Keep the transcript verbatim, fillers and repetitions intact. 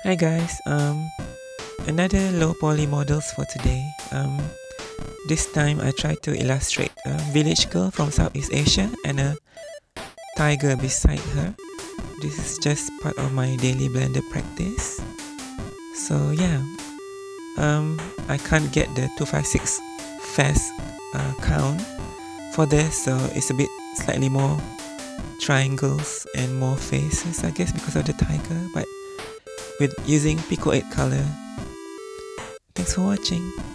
Hi guys, um, another low poly models for today. Um, this time I tried to illustrate a village girl from Southeast Asia and a tiger beside her. This is just part of my daily blender practice. So yeah, um, I can't get the two five six fast uh, count for this, so it's a bit slightly more triangles and more faces, I guess, because of the tiger, but with using Pico eight color. Thanks for watching.